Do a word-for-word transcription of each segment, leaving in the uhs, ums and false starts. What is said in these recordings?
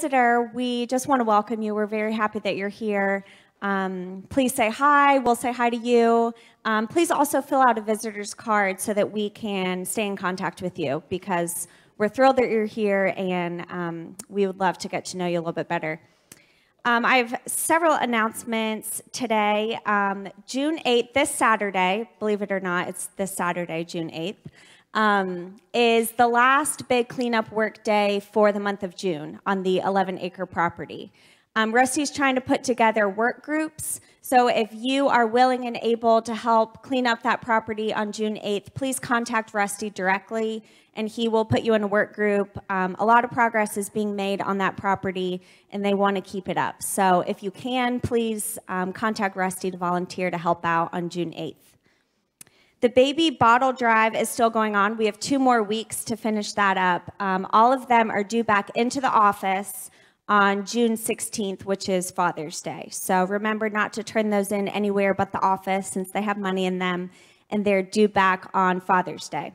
visitor, we just want to welcome you. We're very happy that you're here. Um, please say hi. We'll say hi to you. Um, please also fill out a visitor's card so that we can stay in contact with you, because we're thrilled that you're here, and um, we would love to get to know you a little bit better. Um, I have several announcements today. Um, June eighth, this Saturday, believe it or not, it's this Saturday, June eighth, um, is the last big cleanup work day for the month of June on the eleven acre property. Um, Rusty's trying to put together work groups, so if you are willing and able to help clean up that property on June eighth, please contact Rusty directly, and he will put you in a work group. Um, a lot of progress is being made on that property, and they want to keep it up. So if you can, please um, contact Rusty to volunteer to help out on June eighth. The baby bottle drive is still going on. We have two more weeks to finish that up. Um, all of them are due back into the office on June sixteenth, which is Father's Day. So remember not to turn those in anywhere but the office, since they have money in them, and they're due back on Father's Day.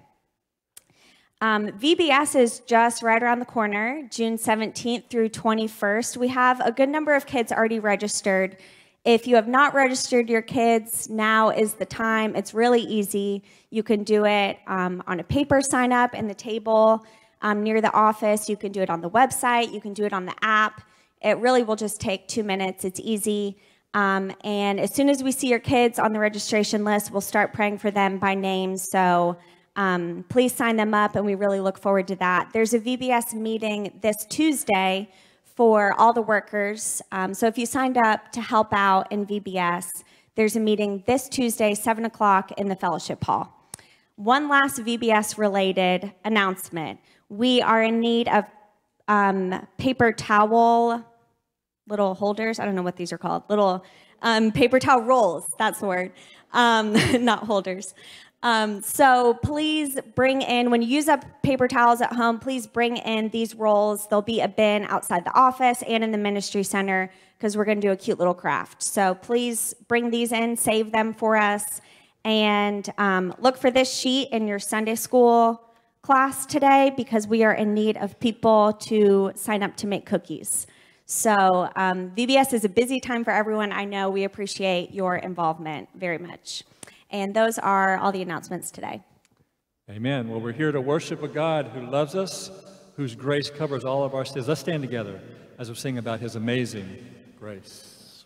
Um, V B S is just right around the corner, June seventeenth through twenty-first. We have a good number of kids already registered. If you have not registered your kids, now is the time. It's really easy. You can do it um, on a paper sign up in the table um, near the office. You can do it on the website. You can do it on the app. It really will just take two minutes. It's easy. Um, and as soon as we see your kids on the registration list, we'll start praying for them by name. So Um, please sign them up, and we really look forward to that. There's a V B S meeting this Tuesday for all the workers. Um, so if you signed up to help out in V B S, there's a meeting this Tuesday, seven o'clock in the fellowship hall. One last V B S-related announcement. We are in need of um, paper towel, little holders. I don't know what these are called. Little um, paper towel rolls. That's the word. Um, not holders. Um, so please bring in, when you use up paper towels at home, please bring in these rolls. There'll be a bin outside the office and in the ministry center, because we're going to do a cute little craft. So please bring these in, save them for us, and um, look for this sheet in your Sunday school class today, because we are in need of people to sign up to make cookies. So um, V B S is a busy time for everyone. I know. We appreciate your involvement very much. And those are all the announcements today. Amen. Well, we're here to worship a God who loves us, whose grace covers all of our sins. Let's stand together as we sing about his amazing grace.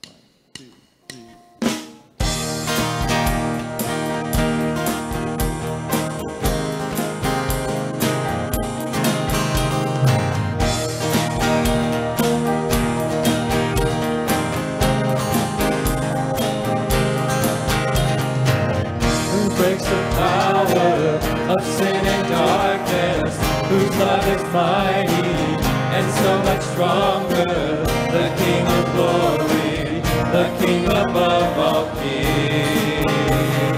Of sin and darkness, whose love is mighty and so much stronger, the King of glory, the King above all kings,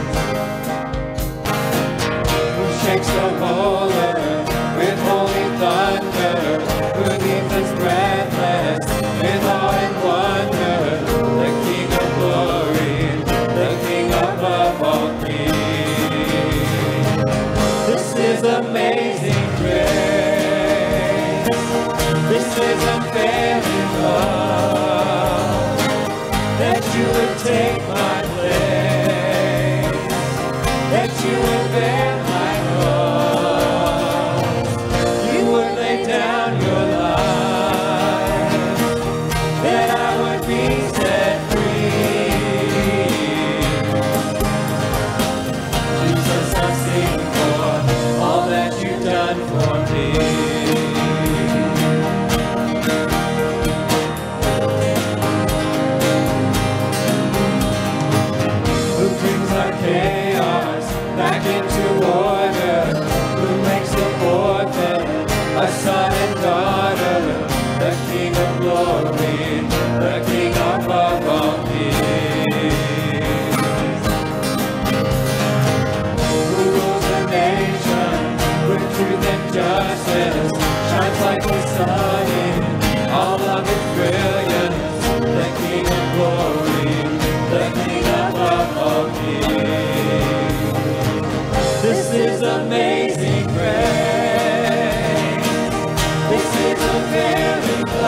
who shakes the whole earth with holy thunder, who leaves us breathless with awe and wonder, the King of glory, the King above all kings. This is amazing grace. This is unfailing love, that you would take my place, that you would bear my cross, you would lay down your life, that I would be set free. Jesus, I sing all that you've done for me. Who brings our chaos back into order, who makes the orphan a son and daughter, the King of glory, the King above all kings, who rules the nation with truth and justice, shines like the sun in all of its brilliance, the King of glory, the King above all kings. This is amazing grace. This is a very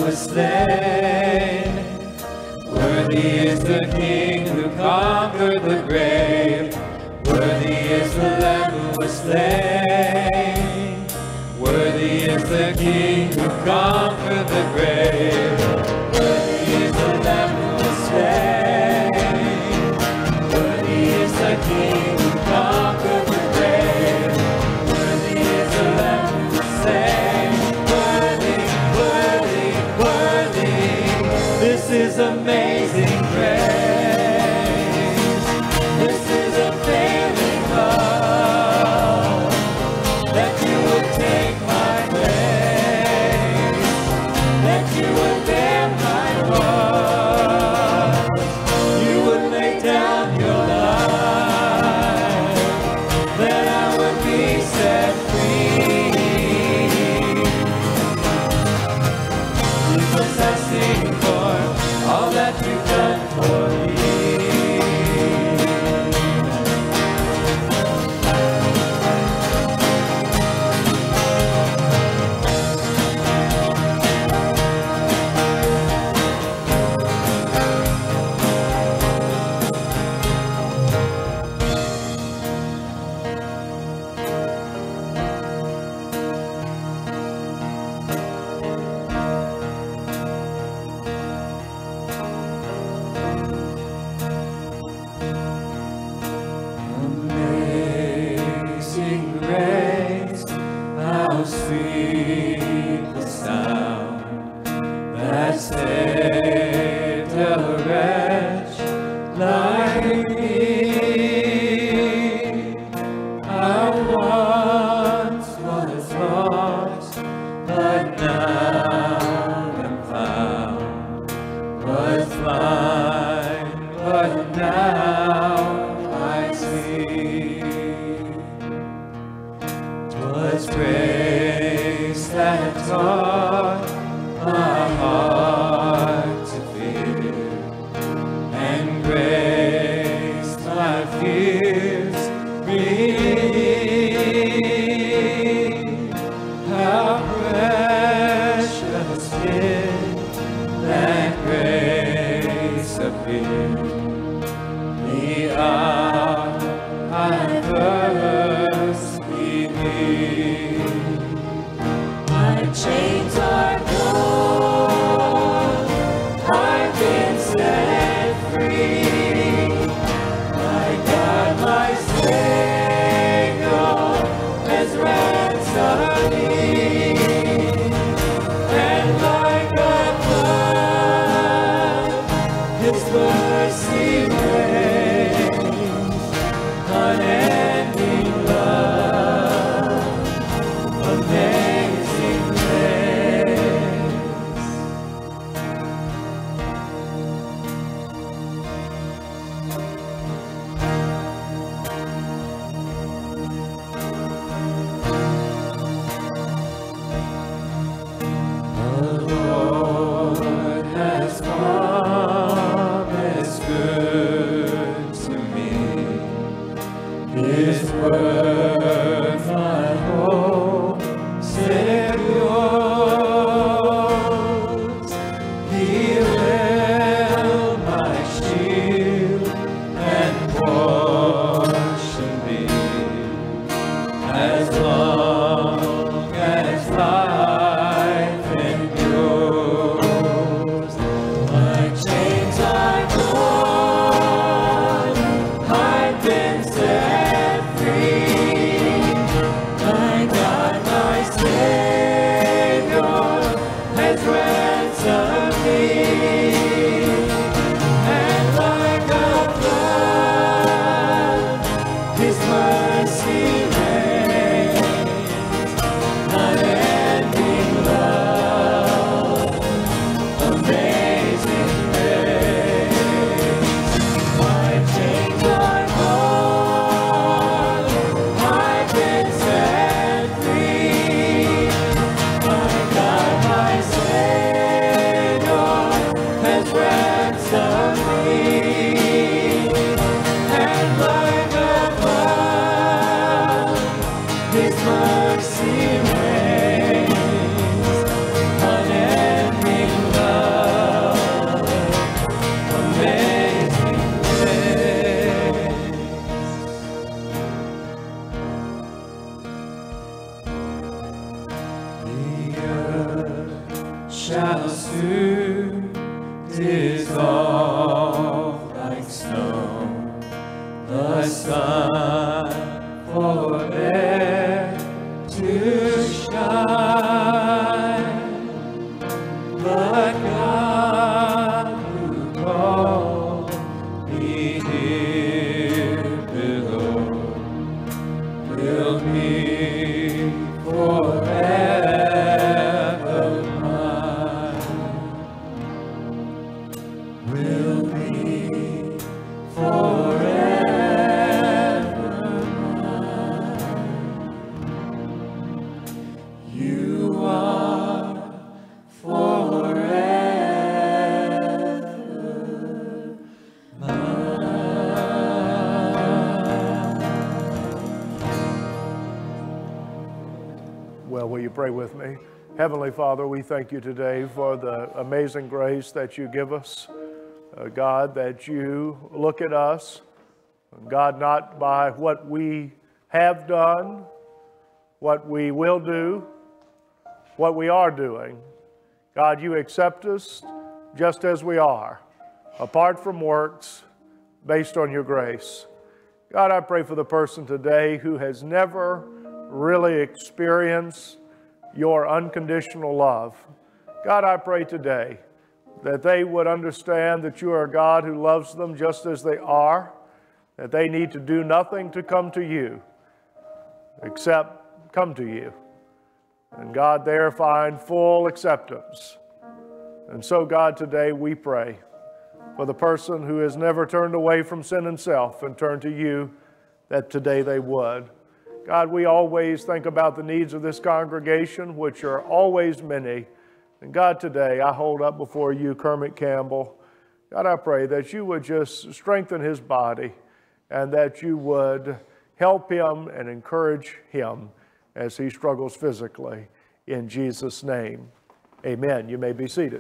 was slain. Worthy is the King who conquered the grave. Worthy is the Lamb who was slain. Worthy is the King who conquered the grave. Worthy is the Lamb who was slain. Worthy is the King who conquered the grave. Worthy is the Lamb who was slain. Worthy, worthy, worthy. This is amazing grace. This is a failing love, that you would take my place, that you would bear my cross, you would lay down your life, that I would be set free. Jesus, I sing for all that you've done for me. Amazing grace, how sweet the sound that saved a wretch like me. I once was lost, but now am found. Was blind, but now I see. 'Twas grace that taught my heart to fear, and grace my fears relieved. How precious did that grace appear, the hour I first believed. My chains are gone, I've been set free. My God, my Savior has ransomed me, and like to dissolve like snow, the sun forbear to shine, but God who called me here below will be forever mine, will be forever mine. You are forever Well, will you pray with me? Heavenly Father, we thank you today for the amazing grace that you give us. Uh, God, that you look at us, God, not by what we have done, what we will do, what we are doing. God, you accept us just as we are, apart from works, based on your grace. God, I pray for the person today who has never really experienced your unconditional love. God, I pray today that they would understand that you are a God who loves them just as they are, that they need to do nothing to come to you except come to you. And God, there find full acceptance. And so, God, today we pray for the person who has never turned away from sin and self and turned to you, that today they would. God, we always think about the needs of this congregation, which are always many. And God, today I hold up before you Kermit Campbell. God, I pray that you would just strengthen his body and that you would help him and encourage him as he struggles physically. In Jesus' name, amen. You may be seated.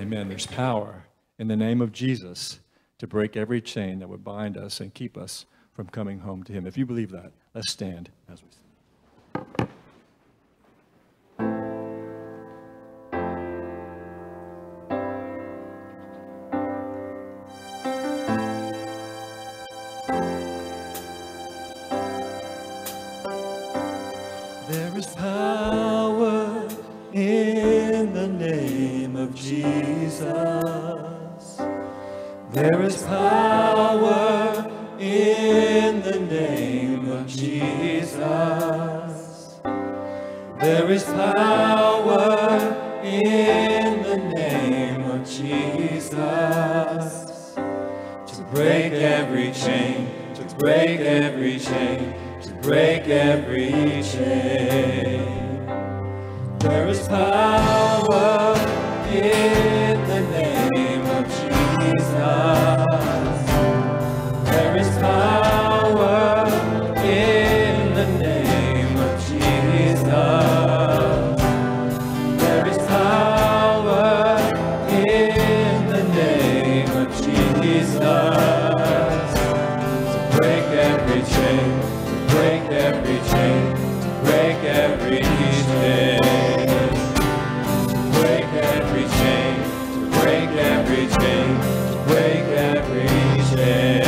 Amen. There's power in the name of Jesus to break every chain that would bind us and keep us from coming home to him. If you believe that, let's stand as we sing. There is power in the name of Jesus. There is power in the name of Jesus. There is power in the name of Jesus to break every chain, to break every chain, to break every chain. There is power in the name of Jesus. There is power in the name of Jesus. There is power in the name of Jesus to break every chain, to break every chain, to break every chain, to break every chain, to break every chain, to break every chain.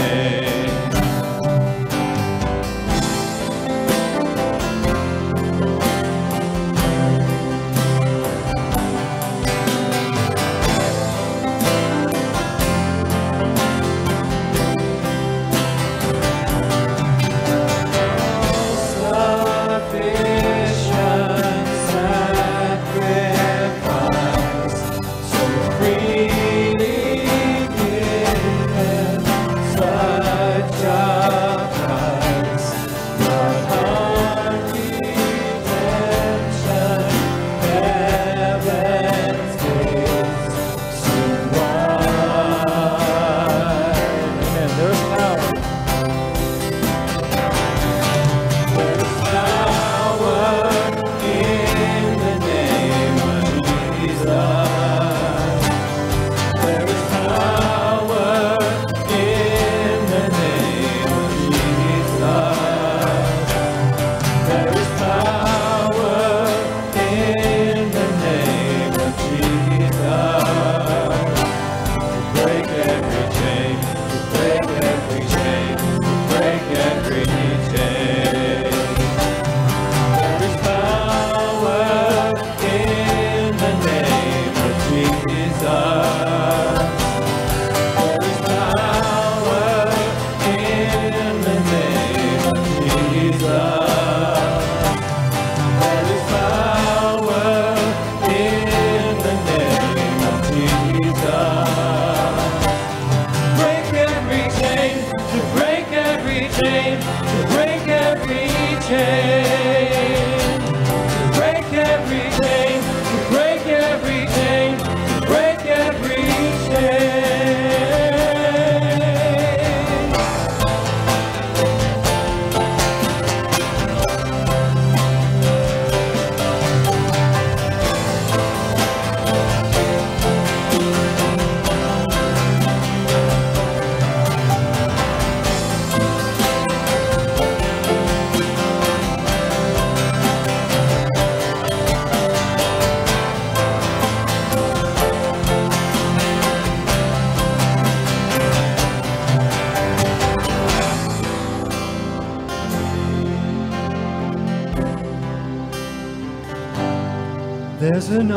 There's an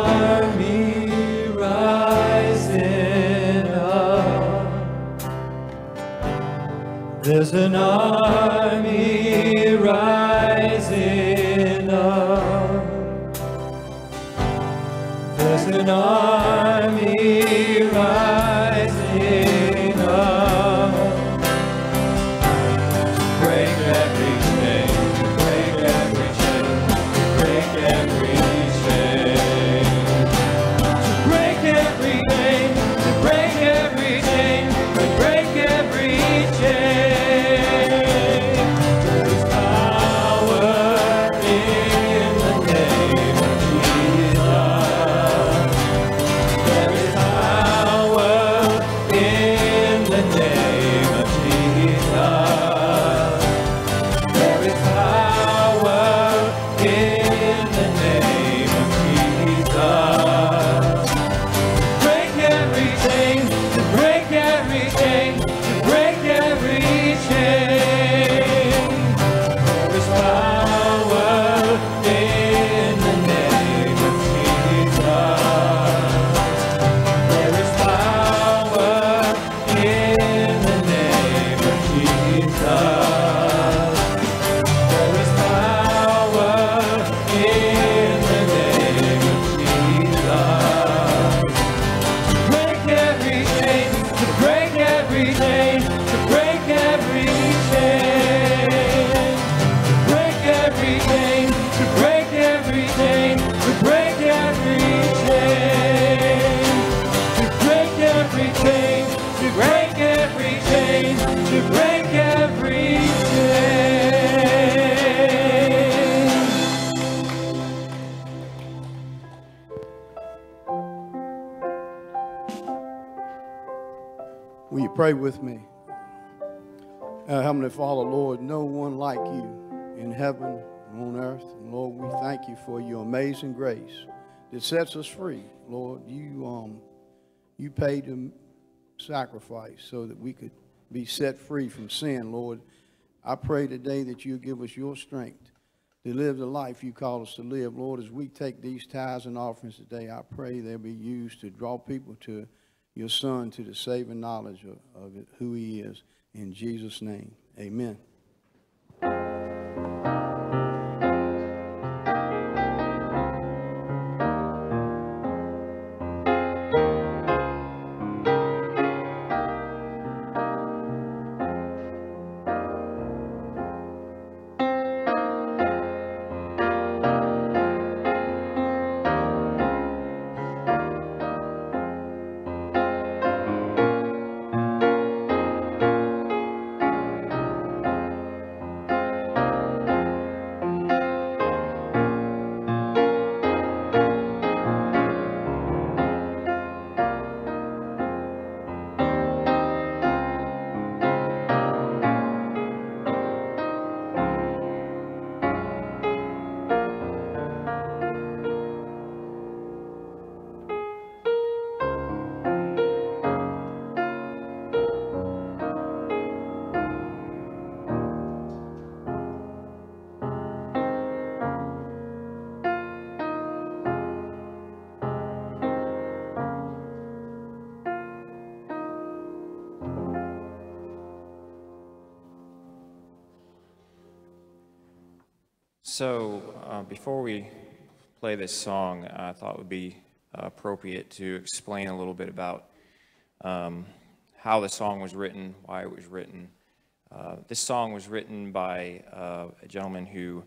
army rising up. There's an army rising up. There's an army rising up. Break every chain, break every chain, break every There is Pray with me. Uh, Heavenly Father, Lord, no one like you in heaven and on earth. And Lord, we thank you for your amazing grace that sets us free. Lord, you um, you paid the sacrifice so that we could be set free from sin. Lord, I pray today that you give us your strength to live the life you call us to live. Lord, as we take these tithes and offerings today, I pray they'll be used to draw people to your Son, to the saving knowledge of, of it, who he is. In Jesus' name, amen. So uh, before we play this song, I thought it would be uh, appropriate to explain a little bit about um, how the song was written, why it was written. Uh, this song was written by uh, a gentleman who,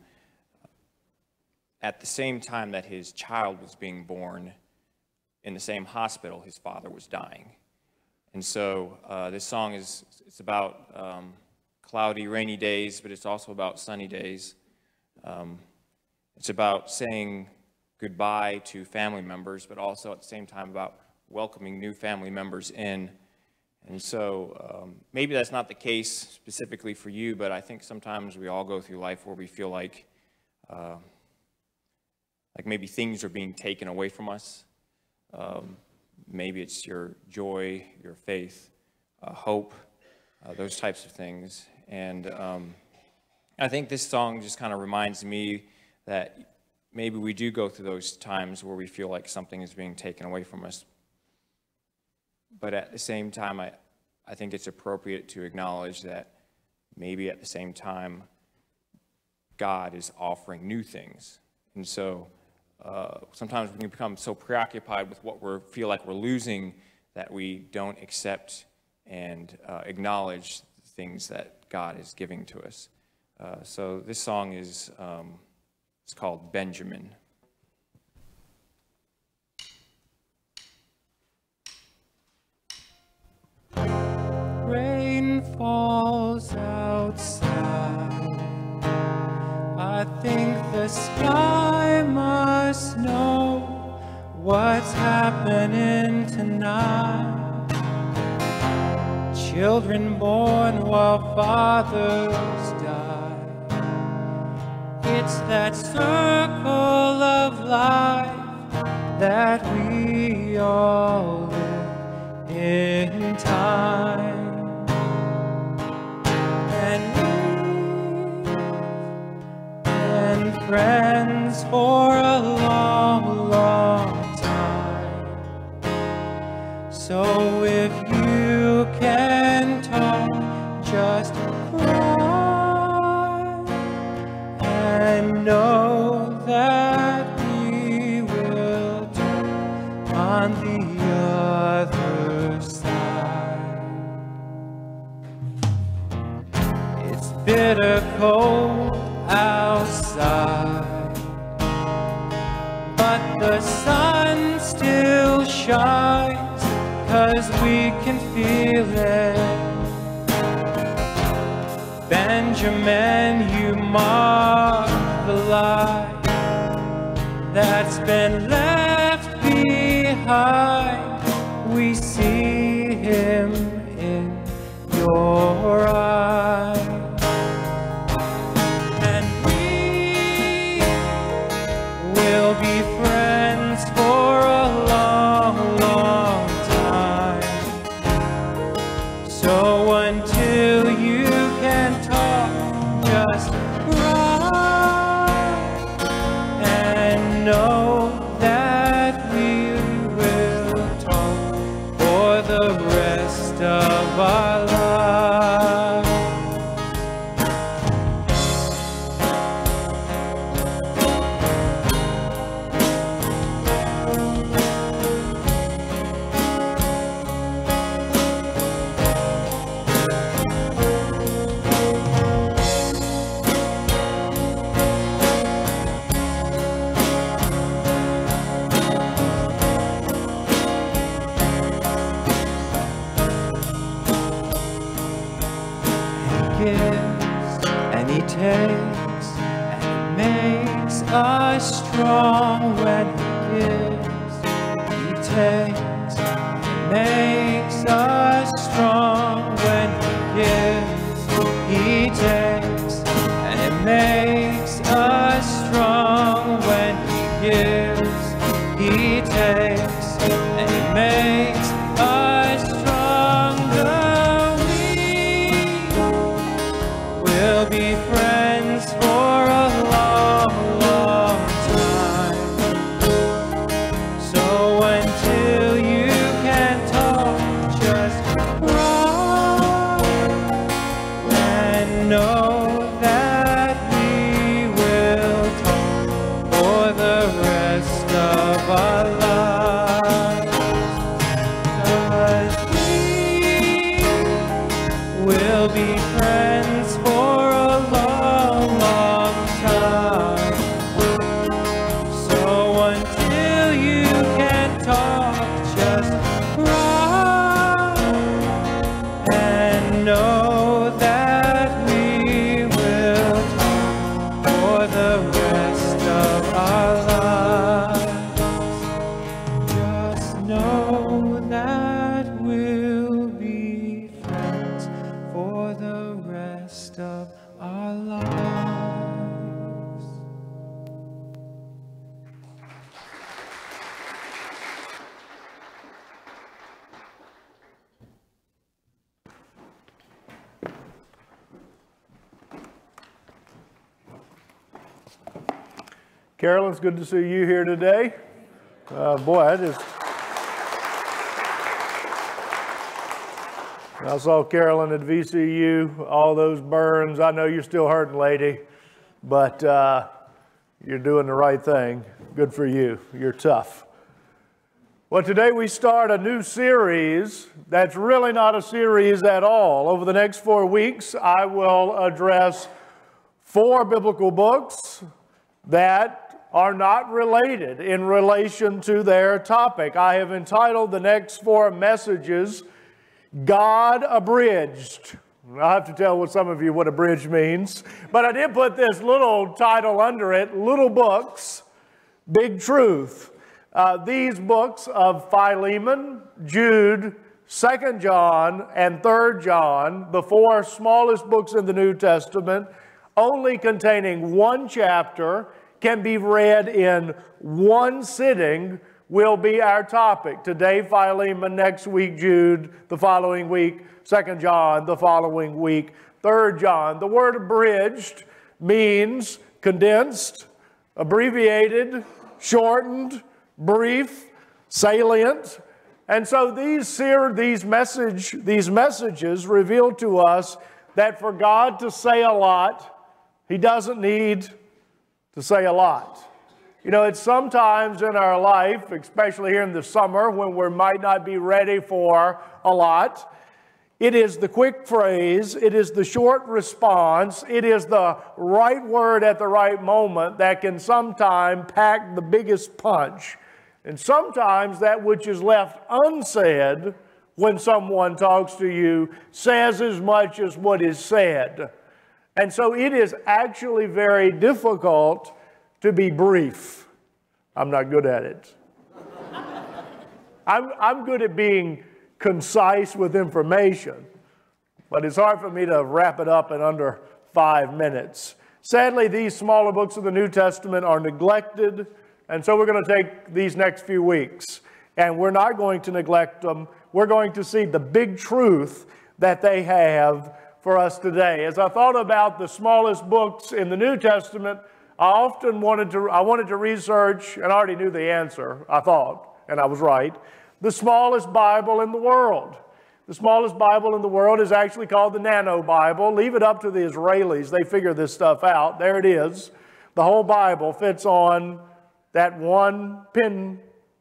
at the same time that his child was being born in the same hospital, his father was dying. And so uh, this song is it's about um, cloudy, rainy days, but it's also about sunny days. Um, it's about saying goodbye to family members, but also at the same time about welcoming new family members in. And so um, maybe that's not the case specifically for you, but I think sometimes we all go through life where we feel like, uh, like maybe things are being taken away from us. Um, maybe it's your joy, your faith, uh, hope, uh, those types of things. And um, I think this song just kind of reminds me that maybe we do go through those times where we feel like something is being taken away from us. But at the same time, I, I think it's appropriate to acknowledge that maybe at the same time, God is offering new things. And so uh, sometimes we can become so preoccupied with what we feel like we're losing that we don't accept and uh, acknowledge the things that God is giving to us. Uh, so this song is um, it's called Benjamin. Rain falls outside. I think the sky must know what's happening tonight. Children born while fathers die. It's that circle of life that we all live in time. And we've been friends for a long, long time. So if you can talk, just cry and know that we will talk on the other side. It's bitter cold outside, but the sun still shines, 'cause we can feel it. Benjamin, you mark the life that's been left behind. We see him in your eyes. And we will be friends for a long, long time. So until you can talk, just cry and know that we will talk for the rest of our lives. And he takes, and he makes us strong when he gives. He takes, and he makes us strong when he gives. He takes, and he makes us strong when he gives. He takes, and he makes us stronger. We'll be friends for a long, long time. So until you can talk, just cry and know that we will talk for the rest of our lives. 'Cause we will be friends for a long, long time. So until you can talk, just cry and know that we will talk for the rest of our lives. Just know that we'll be friends for the rest of our lives. Carolyn, it's good to see you here today. Uh, boy, I just... I saw Carolyn at V C U, all those burns. I know you're still hurting, lady, but uh, you're doing the right thing. Good for you. You're tough. Well, today we start a new series that's really not a series at all. Over the next four weeks, I will address four biblical books that are not related in relation to their topic. I have entitled the next four messages, God Abridged. I'll have to tell what some of you what abridged means, but I did put this little title under it, Little Books, Big Truth. Uh, these books of Philemon, Jude, Second John, and Third John, the four smallest books in the New Testament, only containing one chapter, can be read in one sitting, will be our topic. Today, Philemon, next week, Jude, the following week, Second John, the following week, Third John. The word abridged means condensed, abbreviated, shortened, brief, salient. And so these, these, message, these messages reveal to us that for God to say a lot, He doesn't need to say a lot. You know, it's sometimes in our life, especially here in the summer, when we might not be ready for a lot, it is the quick phrase, it is the short response, it is the right word at the right moment that can sometimes pack the biggest punch. And sometimes that which is left unsaid when someone talks to you says as much as what is said. And so it is actually very difficult to be brief. I'm not good at it. I'm, I'm good at being concise with information. but it's hard for me to wrap it up in under five minutes. Sadly, these smaller books of the New Testament are neglected, and so we're going to take these next few weeks, and we're not going to neglect them. We're going to see the big truth that they have for us today. As I thought about the smallest books in the New Testament, I often wanted to, I wanted to research, and I already knew the answer, I thought, and I was right, the smallest Bible in the world. The smallest Bible in the world is actually called the Nano Bible. Leave it up to the Israelis. They figure this stuff out. There it is. The whole Bible fits on that one pin,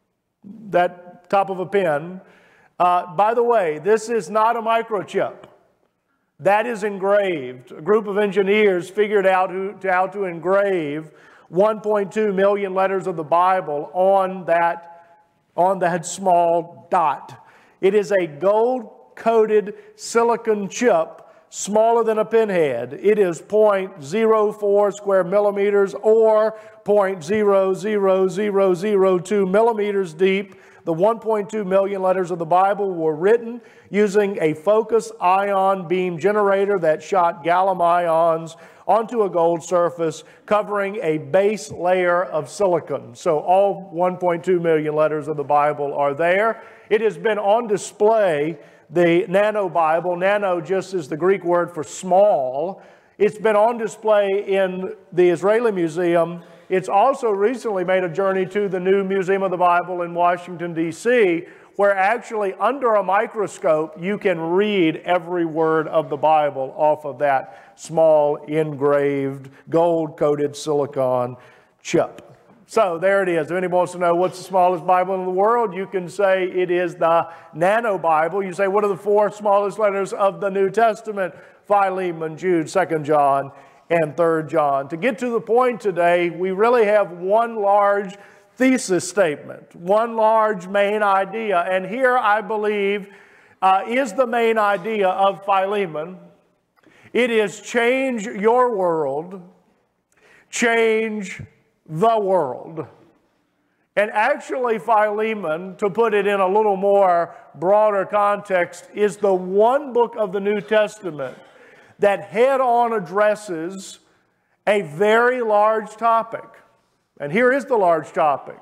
that top of a pin. Uh, by the way, this is not a microchip. That is engraved. A group of engineers figured out who, to, how to engrave one point two million letters of the Bible on that, on that small dot. It is a gold-coated silicon chip smaller than a pinhead. It is zero point zero four square millimeters or zero point zero zero zero zero two millimeters deep. The one point two million letters of the Bible were written using a focus ion beam generator that shot gallium ions onto a gold surface covering a base layer of silicon. So all one point two million letters of the Bible are there. It has been on display, the Nano Bible. Nano just is the Greek word for small. It's been on display in the Israeli Museum. It's also recently made a journey to the new Museum of the Bible in Washington, D C, where actually under a microscope you can read every word of the Bible off of that small engraved gold-coated silicon chip. So there it is. If anyone wants to know what's the smallest Bible in the world, you can say it is the Nano Bible. You say, what are the four smallest letters of the New Testament? Philemon, Jude, Second John, and Third John. To get to the point today, we really have one large thesis statement, one large main idea. And here, I believe, uh, is the main idea of Philemon. It is change your world, change the world. And actually, Philemon, to put it in a little more broader context, is the one book of the New Testament that head-on addresses a very large topic. And here is the large topic.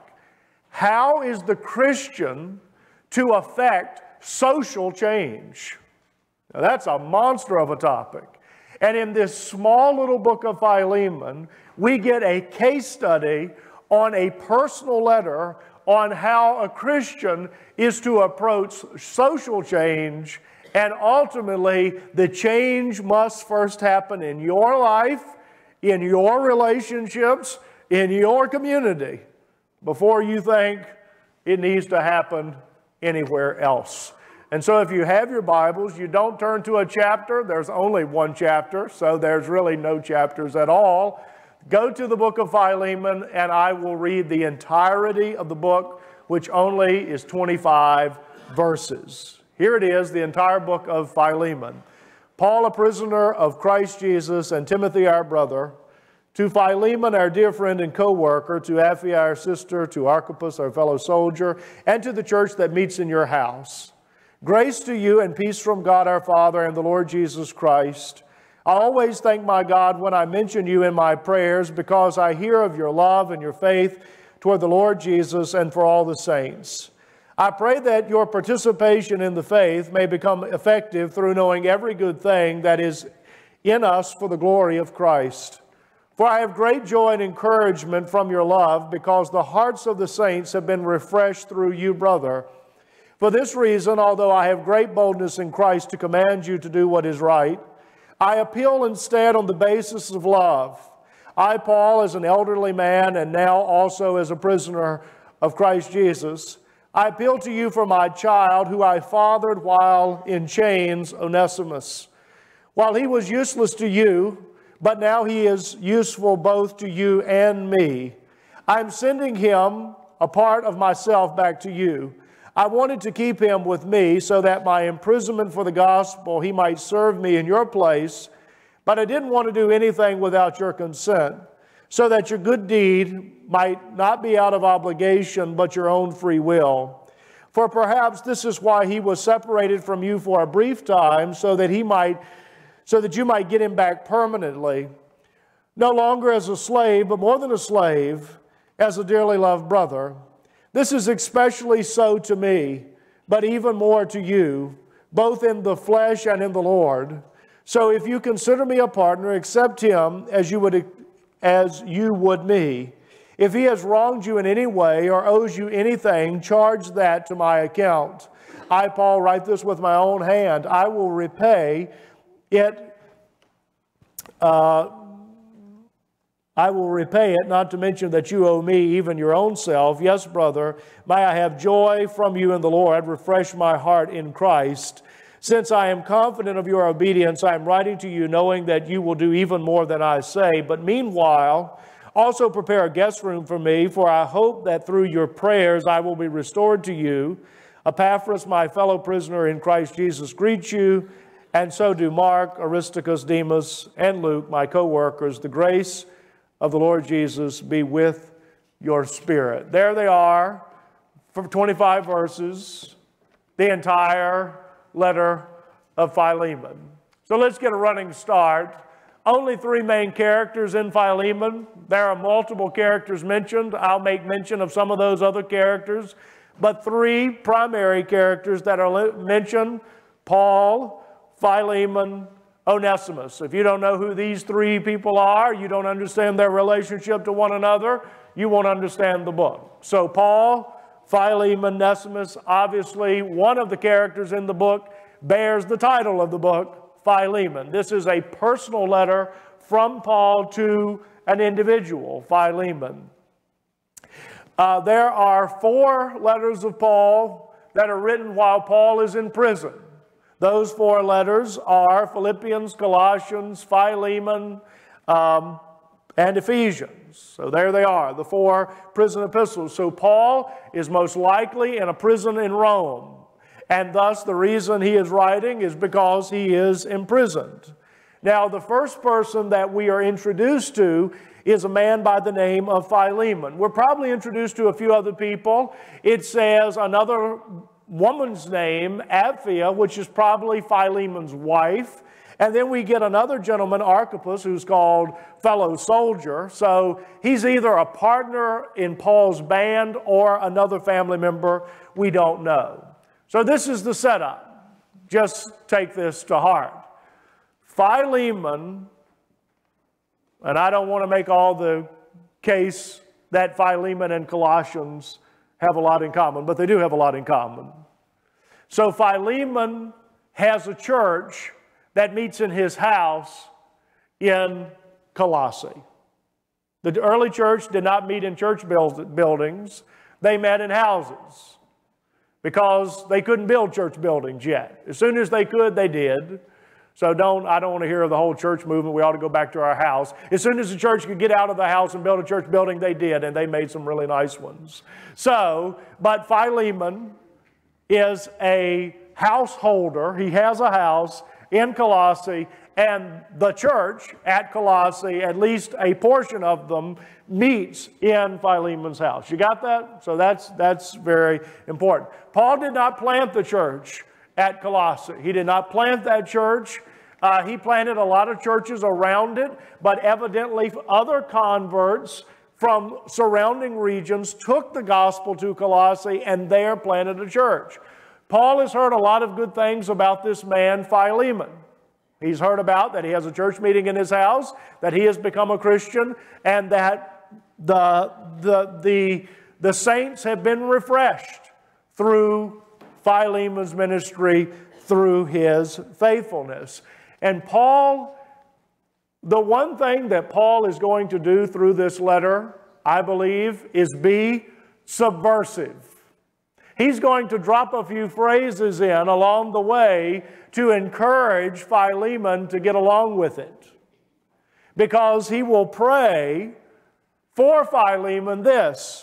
How is the Christian to affect social change? Now, that's a monster of a topic. And in this small little book of Philemon, we get a case study on a personal letter on how a Christian is to approach social change. And ultimately, the change must first happen in your life, in your relationships, in your community, before you think it needs to happen anywhere else. And so if you have your Bibles, you don't turn to a chapter. There's only one chapter, so there's really no chapters at all. Go to the book of Philemon, and I will read the entirety of the book, which only is twenty-five verses. Here it is, the entire book of Philemon. Paul, a prisoner of Christ Jesus, and Timothy, our brother, to Philemon, our dear friend and co-worker, to Apphia, our sister, to Archippus, our fellow soldier, and to the church that meets in your house. Grace to you and peace from God our Father and the Lord Jesus Christ. I always thank my God when I mention you in my prayers, because I hear of your love and your faith toward the Lord Jesus and for all the saints. I pray that your participation in the faith may become effective through knowing every good thing that is in us for the glory of Christ. For I have great joy and encouragement from your love, because the hearts of the saints have been refreshed through you, brother. For this reason, although I have great boldness in Christ to command you to do what is right, I appeal instead on the basis of love. I, Paul, as an elderly man and now also as a prisoner of Christ Jesus, I appeal to you for my child, who I fathered while in chains, Onesimus. While he was useless to you, but now he is useful both to you and me. I'm sending him, a part of myself, back to you. I wanted to keep him with me so that my imprisonment for the gospel he might serve me in your place, but I didn't want to do anything without your consent, so that your good deed might not be out of obligation, but your own free will. For perhaps this is why he was separated from you for a brief time, so that he might, so that you might get him back permanently, no longer as a slave, but more than a slave, as a dearly loved brother. This is especially so to me, but even more to you, both in the flesh and in the Lord. So if you consider me a partner, accept him as you would, as you would me. If he has wronged you in any way or owes you anything, charge that to my account. I, Paul, write this with my own hand. I will repay it. Uh, I will repay it, not to mention that you owe me even your own self. Yes, brother, may I have joy from you in the Lord. Refresh my heart in Christ. Since I am confident of your obedience, I am writing to you knowing that you will do even more than I say. But meanwhile, also prepare a guest room for me, for I hope that through your prayers I will be restored to you. Epaphras, my fellow prisoner in Christ Jesus, greets you, and so do Mark, Aristarchus, Demas, and Luke, my co-workers. The grace of the Lord Jesus be with your spirit. There they are, for twenty-five verses, the entire letter of Philemon. So let's get a running start. Only three main characters in Philemon. There are multiple characters mentioned. I'll make mention of some of those other characters. But three primary characters that are mentioned: Paul, Philemon, Onesimus. If you don't know who these three people are, you don't understand their relationship to one another, you won't understand the book. So Paul, Philemon, Onesimus, obviously one of the characters in the book bears the title of the book, Philemon. This is a personal letter from Paul to an individual, Philemon. Uh, there are four letters of Paul that are written while Paul is in prison. Those four letters are Philippians, Colossians, Philemon, um, and Ephesians. So there they are, the four prison epistles. So Paul is most likely in a prison in Rome. And thus the reason he is writing is because he is imprisoned. Now the first person that we are introduced to is a man by the name of Philemon. We're probably introduced to a few other people. It says another woman's name, Apphia, which is probably Philemon's wife. And then we get another gentleman, Archippus, who's called fellow soldier. So he's either a partner in Paul's band or another family member. We don't know. So this is the setup. Just take this to heart. Philemon, and I don't want to make all the case that Philemon and Colossians have a lot in common, but they do have a lot in common. So Philemon has a church that meets in his house in Colossae. The early church did not meet in church buildings. They met in houses because they couldn't build church buildings yet. As soon as they could, they did. So don't, I don't want to hear of the whole church movement. We ought to go back to our house. As soon as the church could get out of the house and build a church building, they did, and they made some really nice ones. So, but Philemon is a householder. He has a house in Colossae, and the church at Colossae, at least a portion of them, meets in Philemon's house. You got that? So that's, that's very important. Paul did not plant the church at Colossae. He did not plant that church. Uh, he planted a lot of churches around it, but evidently other converts from surrounding regions took the gospel to Colossae and there planted a church. Paul has heard a lot of good things about this man, Philemon. He's heard about that he has a church meeting in his house, that he has become a Christian, and that the, the, the, the saints have been refreshed through Philemon's ministry, through his faithfulness. And Paul, the one thing that Paul is going to do through this letter, I believe, is be subversive. He's going to drop a few phrases in along the way to encourage Philemon to get along with it. Because he will pray for Philemon this,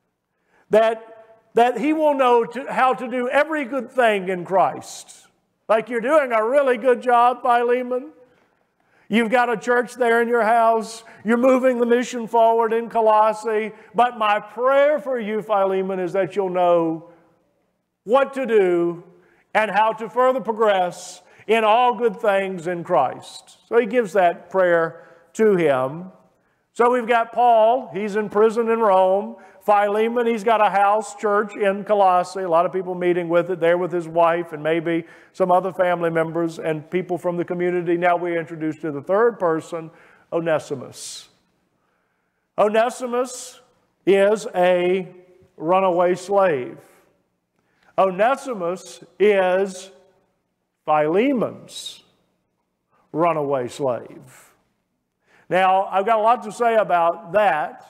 that, that he will know to, how to do every good thing in Christ. Like you're doing a really good job, Philemon. You've got a church there in your house. You're moving the mission forward in Colossae. But my prayer for you, Philemon, is that you'll know what to do and how to further progress in all good things in Christ. So he gives that prayer to him. So we've got Paul, he's in prison in Rome. Philemon, he's got a house church in Colossae, a lot of people meeting with it there with his wife and maybe some other family members and people from the community. Now we're introduced to the third person, Onesimus. Onesimus is a runaway slave. Onesimus is Philemon's runaway slave. Now, I've got a lot to say about that.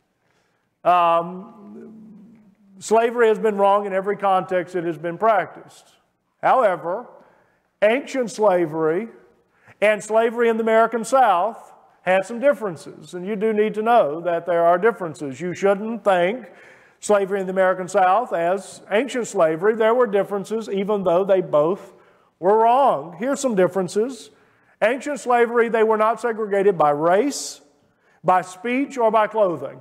Um, slavery has been wrong in every context it has been practiced. However, ancient slavery and slavery in the American South had some differences, and you do need to know that there are differences. You shouldn't think slavery in the American South as ancient slavery. There were differences, even though they both were wrong. Here's some differences. Ancient slavery, they were not segregated by race, by speech, or by clothing.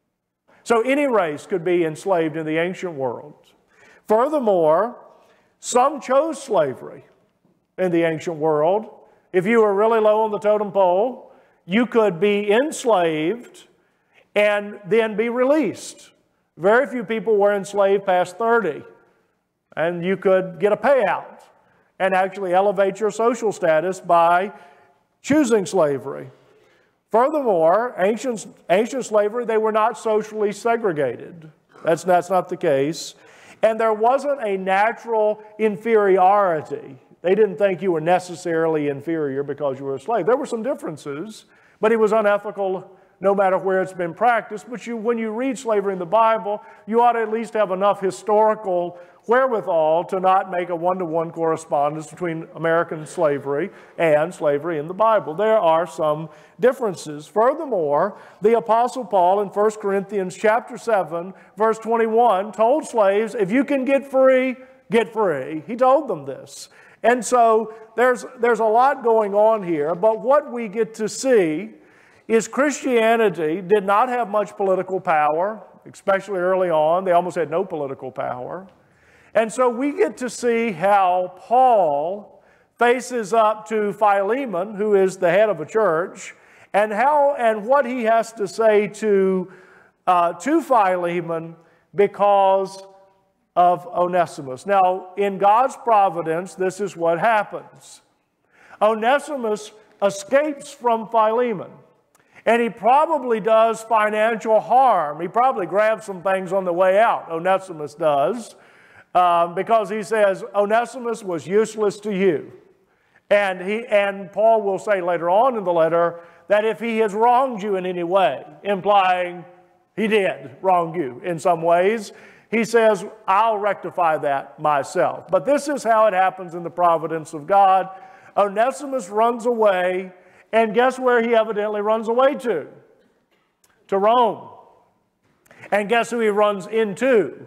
So any race could be enslaved in the ancient world. Furthermore, some chose slavery in the ancient world. If you were really low on the totem pole, you could be enslaved and then be released. Very few people were enslaved past thirty, and you could get a payout and actually elevate your social status by choosing slavery. Furthermore, ancient, ancient slavery, they were not socially segregated. That's, that's not the case. And there wasn't a natural inferiority. They didn't think you were necessarily inferior because you were a slave. There were some differences, but it was unethical no matter where it's been practiced. But you, when you read slavery in the Bible, you ought to at least have enough historical wherewithal to not make a one-to-one correspondence between American slavery and slavery in the Bible. There are some differences. Furthermore, the Apostle Paul in First Corinthians chapter seven, verse twenty-one, told slaves, if you can get free, get free. He told them this. And so there's, there's a lot going on here, but what we get to see is Christianity did not have much political power, especially early on. They almost had no political power. And so we get to see how Paul faces up to Philemon, who is the head of a church, and how and what he has to say to, uh, to Philemon because of Onesimus. Now, in God's providence, this is what happens. Onesimus escapes from Philemon, and he probably does financial harm. He probably grabs some things on the way out, Onesimus does. Um, because he says, Onesimus was useless to you. And, he, and Paul will say later on in the letter that if he has wronged you in any way, implying he did wrong you in some ways, he says, I'll rectify that myself. But this is how it happens in the providence of God. Onesimus runs away, and guess where he evidently runs away to? To Rome. And guess who he runs into?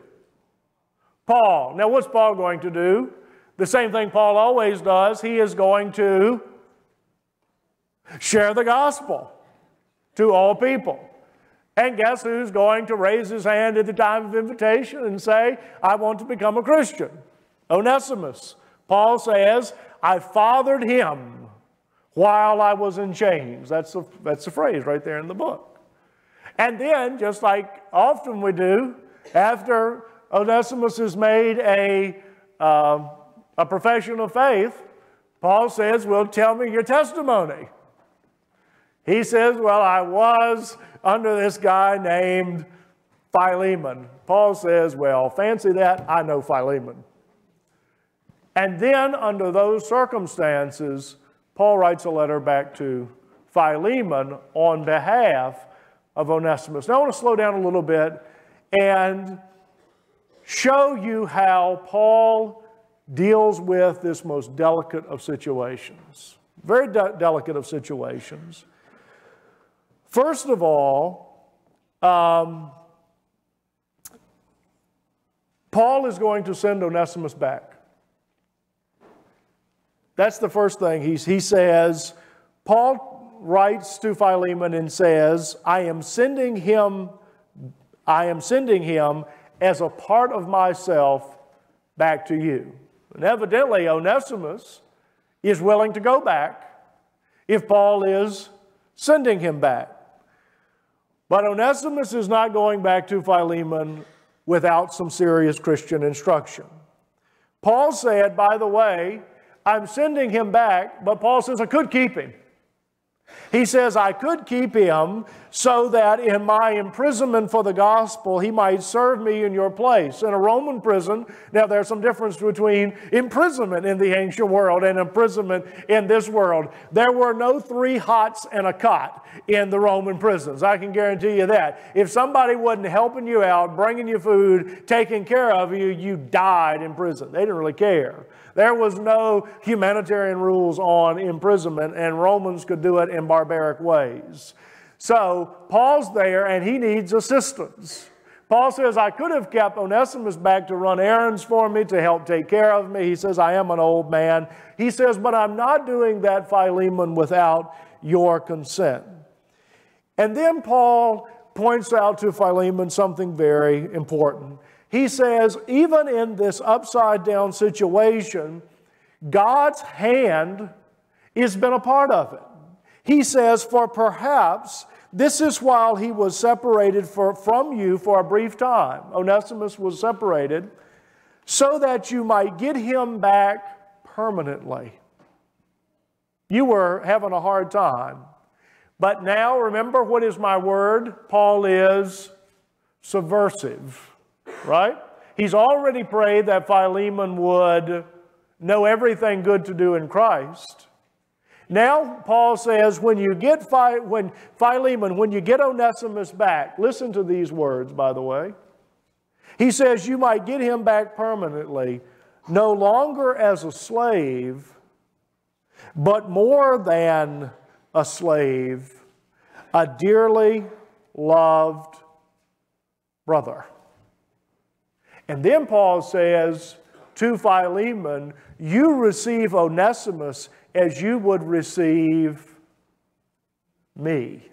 Paul. Now, what's Paul going to do? The same thing Paul always does. He is going to share the gospel to all people. And guess who's going to raise his hand at the time of invitation and say, I want to become a Christian? Onesimus. Paul says, I fathered him while I was in chains. That's a, that's a phrase right there in the book. And then, just like often we do, after Onesimus has made a, uh, a profession of faith, Paul says, well, tell me your testimony. He says, well, I was under this guy named Philemon. Paul says, well, fancy that, I know Philemon. And then under those circumstances, Paul writes a letter back to Philemon on behalf of Onesimus. Now I want to slow down a little bit and show you how Paul deals with this most delicate of situations. Very de- delicate of situations. First of all, um, Paul is going to send Onesimus back. That's the first thing. He's, he says, Paul writes to Philemon and says, I am sending him, I am sending him as a part of myself back to you. And evidently, Onesimus is willing to go back if Paul is sending him back. But Onesimus is not going back to Philemon without some serious Christian instruction. Paul said, by the way, I'm sending him back, but Paul says I could keep him. He says, I could keep him so that in my imprisonment for the gospel, he might serve me in your place. In a Roman prison, now there's some difference between imprisonment in the ancient world and imprisonment in this world. There were no three hots and a cot in the Roman prisons. I can guarantee you that. If somebody wasn't helping you out, bringing you food, taking care of you, you died in prison. They didn't really care. There was no humanitarian rules on imprisonment, and Romans could do it in barbaric ways. So Paul's there, and he needs assistance. Paul says, I could have kept Onesimus back to run errands for me, to help take care of me. He says, I am an old man. He says, but I'm not doing that, Philemon, without your consent. And then Paul points out to Philemon something very important. He says, even in this upside-down situation, God's hand has been a part of it. He says, for perhaps this is while he was separated for, from you for a brief time. Onesimus was separated so that you might get him back permanently. You were having a hard time. But now, remember, what is my word? Paul is subversive. Right? He's already prayed that Philemon would know everything good to do in Christ. Now, Paul says, when you get Phi, when Philemon, when you get Onesimus back, listen to these words, by the way. He says, you might get him back permanently, no longer as a slave, but more than a slave, a dearly loved brother. And then Paul says to Philemon, you receive Onesimus as you would receive me.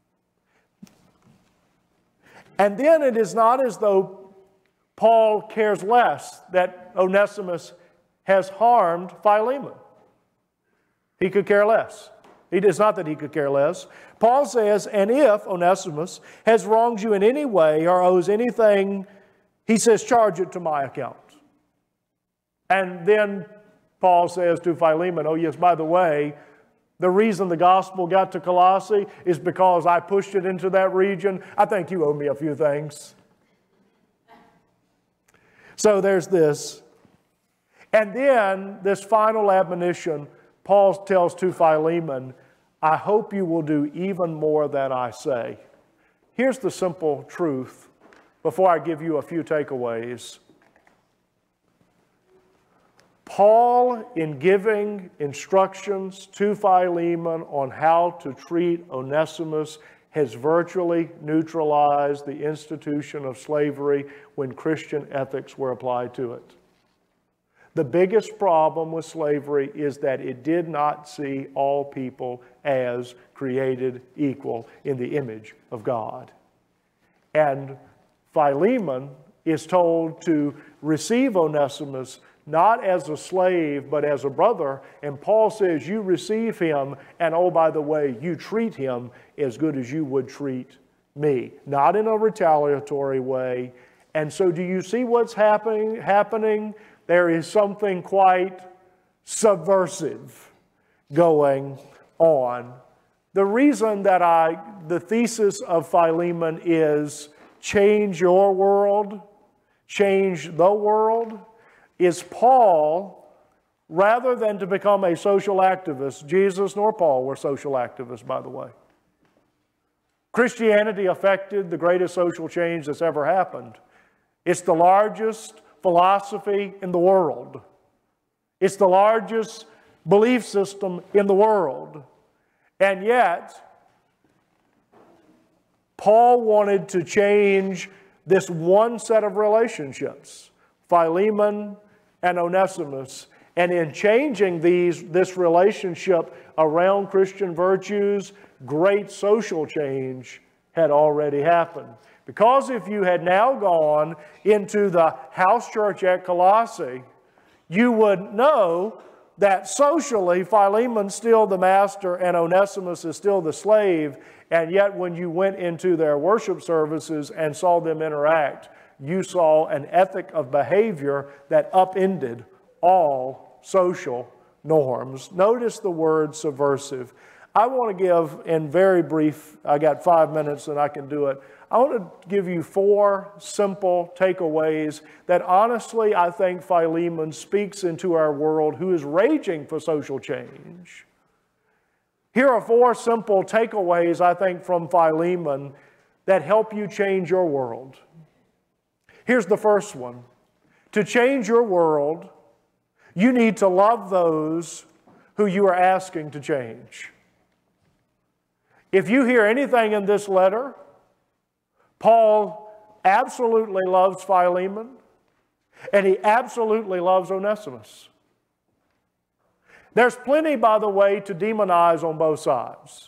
And then it is not as though Paul cares less that Onesimus has harmed Philemon. He could care less. It is not that he could care less. Paul says, and if Onesimus has wronged you in any way or owes anything, he says, charge it to my account. And then Paul says to Philemon, oh yes, by the way, the reason the gospel got to Colossae is because I pushed it into that region. I think you owe me a few things. So there's this. And then this final admonition, Paul tells to Philemon, I hope you will do even more than I say. Here's the simple truth before I give you a few takeaways. Paul, in giving instructions to Philemon on how to treat Onesimus, has virtually neutralized the institution of slavery when Christian ethics were applied to it. The biggest problem with slavery is that it did not see all people as created equal in the image of God. And Philemon is told to receive Onesimus not as a slave, but as a brother. And Paul says, you receive him, and oh, by the way, you treat him as good as you would treat me. Not in a retaliatory way. And so do you see what's happening? happening? There is something quite subversive going on. The reason that I, the thesis of Philemon is change your world, change the world, is Paul, rather than to become a social activist, Jesus nor Paul were social activists, by the way. Christianity affected the greatest social change that's ever happened. It's the largest philosophy in the world. It's the largest belief system in the world. And yet, Paul wanted to change this one set of relationships, Philemon and Onesimus. And in changing these, this relationship around Christian virtues, great social change had already happened. Because if you had now gone into the house church at Colossae, you would know that socially Philemon's still the master and Onesimus is still the slave, and yet when you went into their worship services and saw them interact, you saw an ethic of behavior that upended all social norms. Notice the word subversive. I want to give, in very brief, I got five minutes and I can do it. I want to give you four simple takeaways that honestly I think Philemon speaks into our world who is raging for social change. Here are four simple takeaways I think from Philemon that help you change your world. Here's the first one. To change your world, you need to love those who you are asking to change. If you hear anything in this letter, Paul absolutely loves Philemon, and he absolutely loves Onesimus. There's plenty, by the way, to demonize on both sides.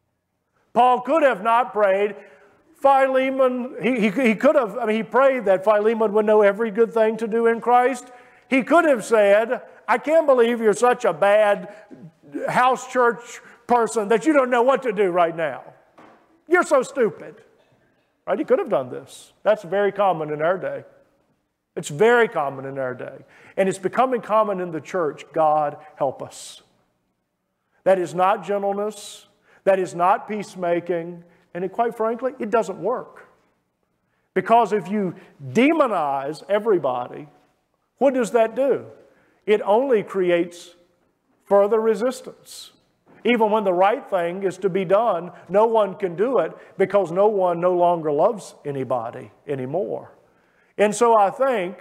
Paul could have not prayed. Philemon, he, he, he could have, I mean, he prayed that Philemon would know every good thing to do in Christ. He could have said, I can't believe you're such a bad house church person that you don't know what to do right now. You're so stupid. Right? He could have done this. That's very common in our day. It's very common in our day. And it's becoming common in the church. God help us. That is not gentleness. That is not peacemaking. And it, quite frankly, it doesn't work. Because if you demonize everybody, what does that do? It only creates further resistance. Even when the right thing is to be done, no one can do it because no one no longer loves anybody anymore. And so I think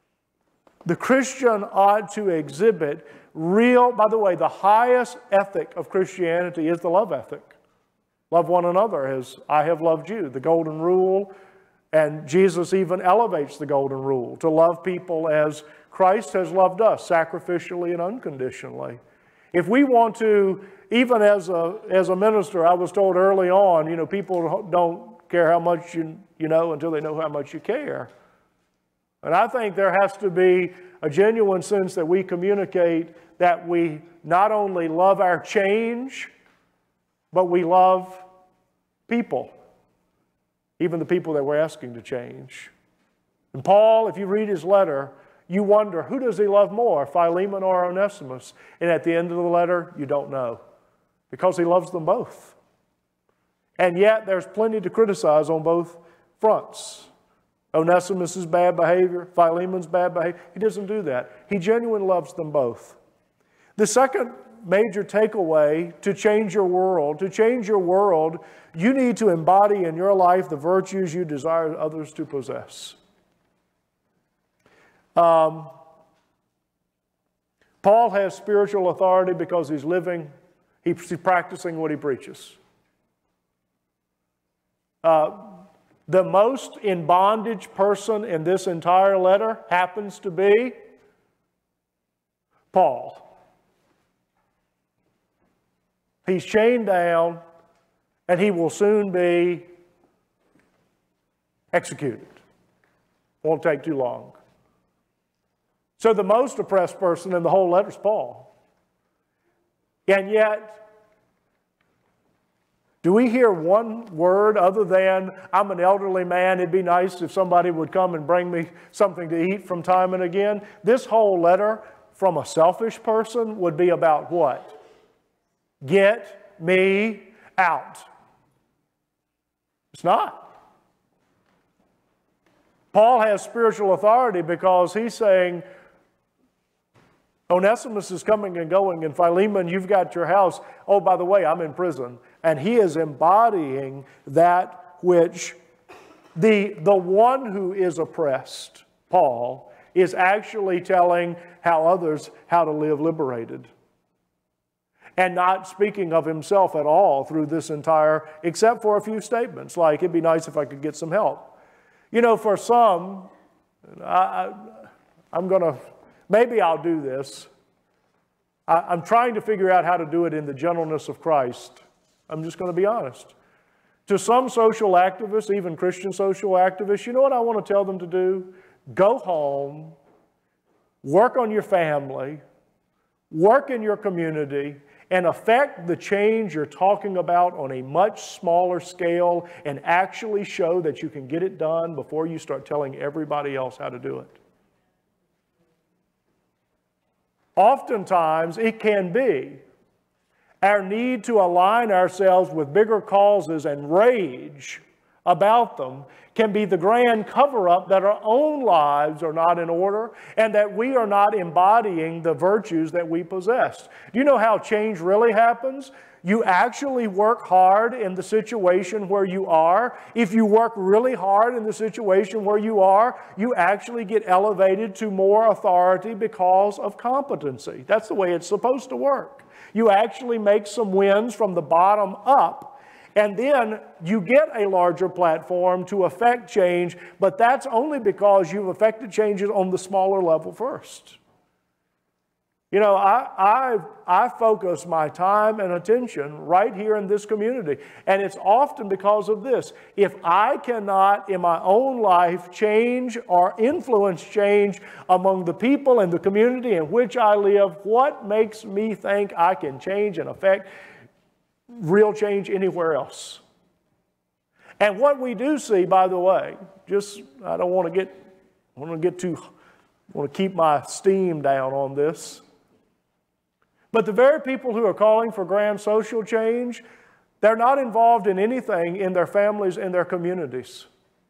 the Christian ought to exhibit real, by the way, the highest ethic of Christianity is the love ethic. Love one another as I have loved you, the golden rule. And Jesus even elevates the golden rule to love people as Christ has loved us, sacrificially and unconditionally. If we want to, even as a, as a minister, I was told early on, you know, people don't care how much you, you know until they know how much you care. And I think there has to be a genuine sense that we communicate that we not only love our change, but we love people, even the people that we're asking to change. And Paul, if you read his letter, you wonder, who does he love more, Philemon or Onesimus? And at the end of the letter, you don't know, because he loves them both. And yet, there's plenty to criticize on both fronts. Onesimus' bad behavior, Philemon's bad behavior. He doesn't do that. He genuinely loves them both. The second major takeaway to change your world, to change your world, you need to embody in your life the virtues you desire others to possess. Um, Paul has spiritual authority because he's living, he's practicing what he preaches. Uh, the most in bondage person in this entire letter happens to be Paul. He's chained down and he will soon be executed. Won't take too long. So the most oppressed person in the whole letter is Paul. And yet, do we hear one word other than, I'm an elderly man, it'd be nice if somebody would come and bring me something to eat from time and again? This whole letter from a selfish person would be about what? Get me out. It's not. Paul has spiritual authority because he's saying, Onesimus is coming and going, and Philemon, you've got your house. Oh, by the way, I'm in prison. And he is embodying that which the, the one who is oppressed, Paul, is actually telling how others how to live liberated. And not speaking of himself at all through this entire, except for a few statements, like, it'd be nice if I could get some help. You know, for some, I, I, I'm going to, maybe I'll do this. I, I'm trying to figure out how to do it in the gentleness of Christ. I'm just going to be honest. To some social activists, even Christian social activists, you know what I want to tell them to do? Go home, work on your family, work in your community, and affect the change you're talking about on a much smaller scale and actually show that you can get it done before you start telling everybody else how to do it. Oftentimes, it can be our need to align ourselves with bigger causes and rage about them can be the grand cover-up that our own lives are not in order and that we are not embodying the virtues that we possess. Do you know how change really happens? You actually work hard in the situation where you are. If you work really hard in the situation where you are, you actually get elevated to more authority because of competency. That's the way it's supposed to work. You actually make some wins from the bottom up, and then you get a larger platform to affect change, but that's only because you've affected changes on the smaller level first. You know, I, I, I focus my time and attention right here in this community, and it's often because of this. If I cannot in my own life change or influence change among the people in the community in which I live, what makes me think I can change and affect real change anywhere else? And what we do see, by the way, just, I don't want to get, I want to get too, I want to keep my steam down on this. But the very people who are calling for grand social change, they're not involved in anything in their families and their communities.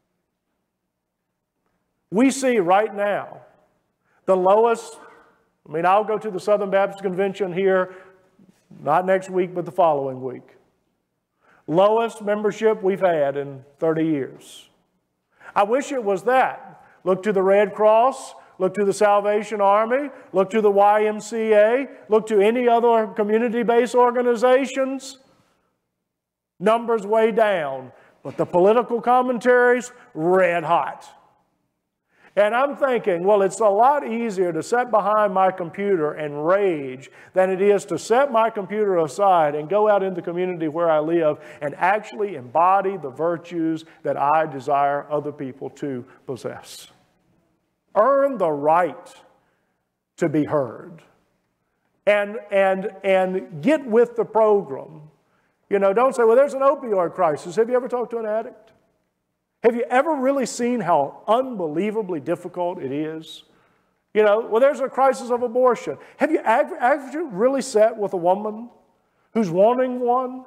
We see right now the lowest, I mean, I'll go to the Southern Baptist Convention here, not next week, but the following week. Lowest membership we've had in thirty years. I wish it was that. Look to the Red Cross. Look to the Salvation Army, look to the Y M C A, look to any other community-based organizations. Numbers way down, but the political commentaries, red hot. And I'm thinking, well, it's a lot easier to sit behind my computer and rage than it is to set my computer aside and go out in the community where I live and actually embody the virtues that I desire other people to possess. Earn the right to be heard. And, and, and get with the program. You know, don't say, well, there's an opioid crisis. Have you ever talked to an addict? Have you ever really seen how unbelievably difficult it is? You know, well, there's a crisis of abortion. Have you actually really sat with a woman who's wanting one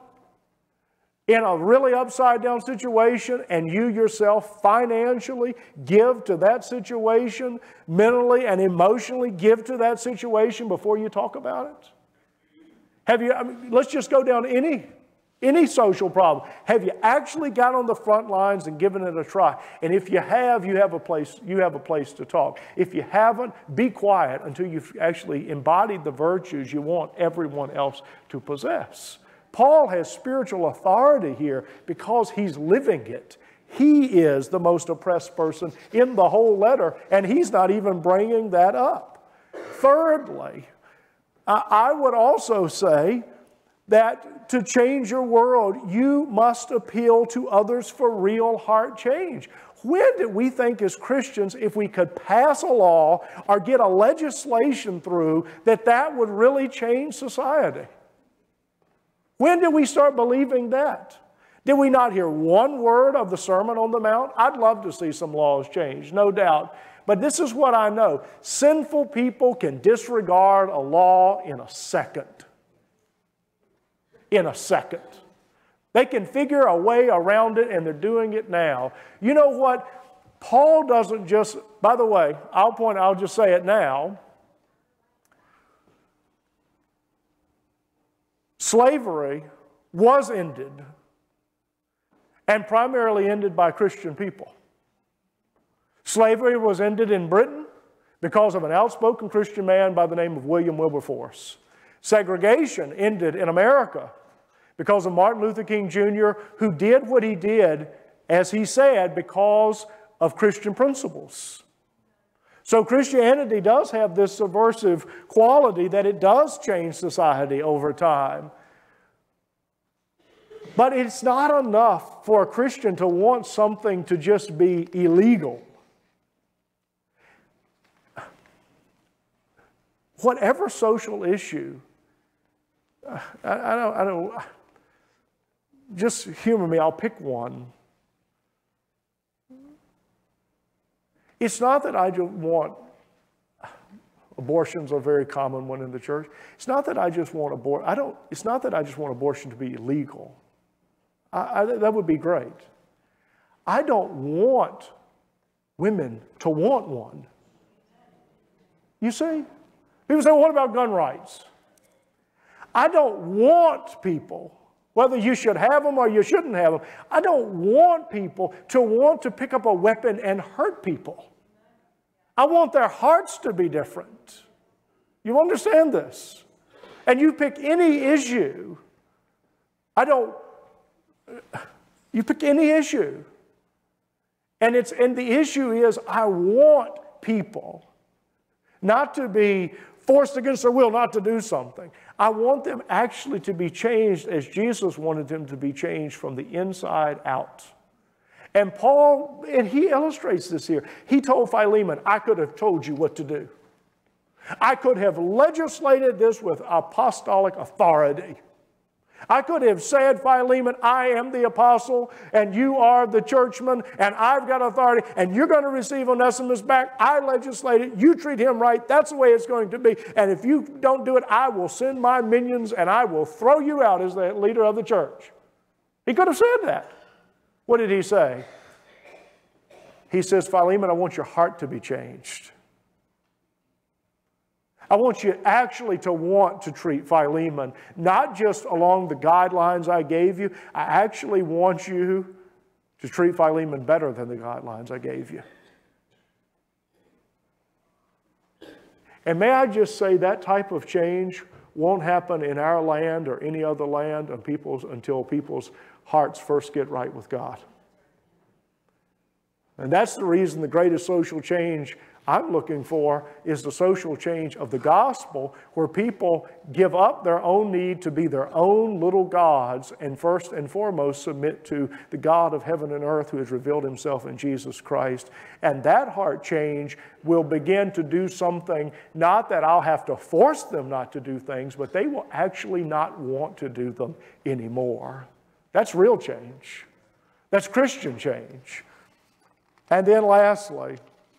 in a really upside down situation, and you yourself financially give to that situation, mentally and emotionally give to that situation before you talk about it? Have you, I mean, let's just go down any, any social problem. Have you actually got on the front lines and given it a try? And if you have, you have a place, you have a place to talk. If you haven't, be quiet until you've actually embodied the virtues you want everyone else to possess. Paul has spiritual authority here because he's living it. He is the most oppressed person in the whole letter, and he's not even bringing that up. Thirdly, I would also say that to change your world, you must appeal to others for real heart change. When did we think as Christians, if we could pass a law or get a legislation through, that that would really change society? When did we start believing that? Did we not hear one word of the Sermon on the Mount? I'd love to see some laws changed, no doubt. But this is what I know. Sinful people can disregard a law in a second. In a second. They can figure a way around it, and they're doing it now. You know what? Paul doesn't just, by the way, I'll point, I'll just say it now. Slavery was ended, and primarily ended by Christian people. Slavery was ended in Britain because of an outspoken Christian man by the name of William Wilberforce. Segregation ended in America because of Martin Luther King Junior, who did what he did, as he said, because of Christian principles. So Christianity does have this subversive quality that it does change society over time. But it's not enough for a Christian to want something to just be illegal. Whatever social issue, I, I don't, I don't, just humor me, I'll pick one. It's not that I just want, abortions are a very common one in the church. It's not that I just want abort. I don't. It's not that I just want abortion to be illegal. I, I, that would be great. I don't want women to want one. You see? People say, well, what about gun rights? I don't want people, whether you should have them or you shouldn't have them, I don't want people to want to pick up a weapon and hurt people. I want their hearts to be different. You understand this? And you pick any issue. I don't, you pick any issue. And it's, and the issue is, I want people not to be forced against their will not to do something. I want them actually to be changed as Jesus wanted them to be changed from the inside out. And Paul, and he illustrates this here. He told Philemon, I could have told you what to do. I could have legislated this with apostolic authority. I could have said, Philemon, I am the apostle, and you are the churchman, and I've got authority, and you're going to receive Onesimus back. I legislated. You treat him right. That's the way it's going to be. And if you don't do it, I will send my minions, and I will throw you out as the leader of the church. He could have said that. What did he say? He says, Philemon, I want your heart to be changed. I want you actually to want to treat Philemon, not just along the guidelines I gave you. I actually want you to treat Philemon better than the guidelines I gave you. And may I just say that type of change won't happen in our land or any other land until people's, until people's hearts first get right with God. And that's the reason the greatest social change I'm looking for is the social change of the gospel, where people give up their own need to be their own little gods and first and foremost submit to the God of heaven and earth who has revealed himself in Jesus Christ. And that heart change will begin to do something, not that I'll have to force them not to do things, but they will actually not want to do them anymore. That's real change. That's Christian change. And then lastly,